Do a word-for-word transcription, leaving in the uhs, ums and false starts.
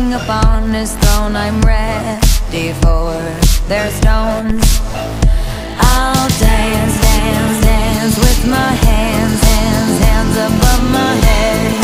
king upon his throne. I'm ready for their stones. I'll dance, dance, dance with my hands, hands, hands above my head.